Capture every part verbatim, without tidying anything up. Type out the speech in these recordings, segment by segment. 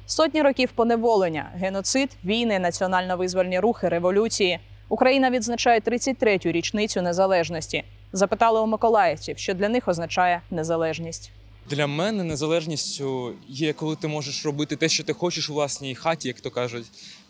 Сотні років поневолення, геноцид, війни, національно-визвольні рухи, революції. Україна відзначає тридцять третю річницю незалежності. Запитали у миколаївців, що для них означає незалежність. Для мене незалежністю є, коли ти можеш робити те, що ти хочеш у власній хаті, як то кажуть.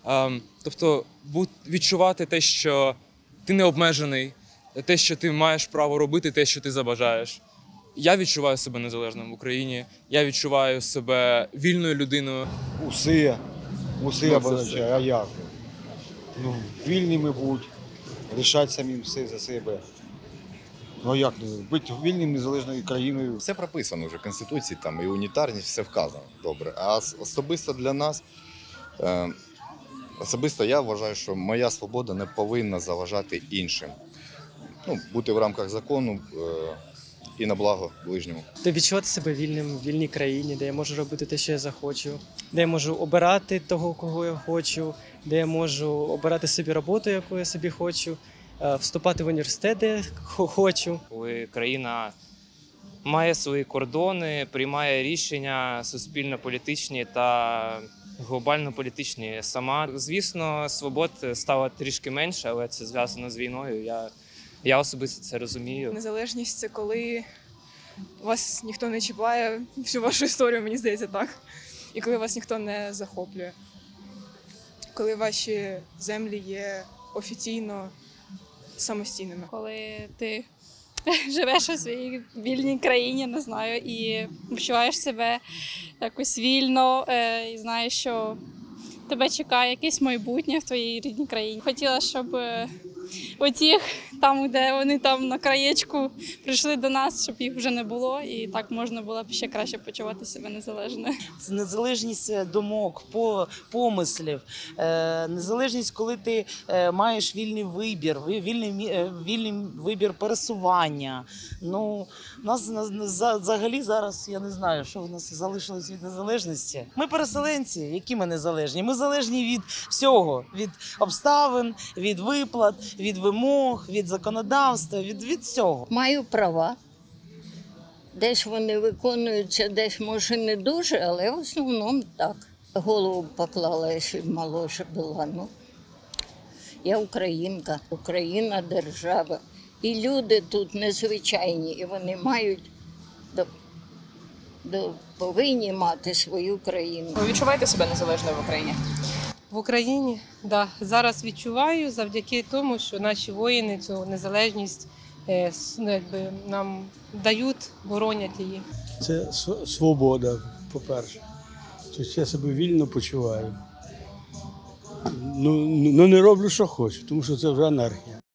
Тобто відчувати те, що ти не обмежений, те, що ти маєш право робити, те, що ти забажаєш. Я відчуваю себе незалежним в Україні, я відчуваю себе вільною людиною. Усе, усе обозначає, а як? Ну, вільними будь, рішати самим все за себе. Ну а як? Бути вільним, незалежною країною. Все прописано вже в Конституції, там і унітарність, все вказано добре. А особисто для нас, е, особисто я вважаю, що моя свобода не повинна заважати іншим. Ну, бути в рамках закону е, і на благо ближньому. Де відчувати себе вільним в вільній країні, де я можу робити те, що я захочу, де я можу обирати того, кого я хочу, де я можу обирати собі роботу, яку я собі хочу, вступати в університет, де я хочу. Коли країна має свої кордони, приймає рішення суспільно-політичні та глобально-політичні сама. Звісно, свобод стало трішки менше, але це зв'язано з війною. Я, я особисто це розумію. Незалежність – це коли вас ніхто не чіпає всю вашу історію, мені здається, так. І коли вас ніхто не захоплює. Коли ваші землі є офіційно самостійними. Коли ти живеш у своїй вільній країні, не знаю, і відчуваєш себе якось вільно, і знаєш, що тебе чекає якесь майбутнє в твоїй рідній країні. Хотіла, щоб оті, там, де вони там на краєчку прийшли до нас, щоб їх вже не було, і так можна було б ще краще почувати себе незалежною. Це незалежність думок, помислів, незалежність, коли ти маєш вільний вибір, вільний, вільний вибір пересування. Ну, у нас взагалі зараз, я не знаю, що в нас залишилось від незалежності. Ми переселенці, які ми незалежні? Ми залежні від всього, від обставин, від виплат, від вимог, від законодавства, від, від всього. Маю права. Десь вони виконуються, десь, може, не дуже, але в основному так. Голову поклала, якщо молодша була. Ну, я українка, Україна – держава. І люди тут незвичайні, і вони мають, до, до, повинні мати свою країну. Ви відчуваєте себе незалежною в Україні? В Україні, так. Да. Зараз відчуваю завдяки тому, що наші воїни цю незалежність е, ну, якби, нам дають, боронять її. Це свобода, по-перше. Тобто я себе вільно почуваю. Ну, ну не роблю, що хочу, тому що це вже анархія.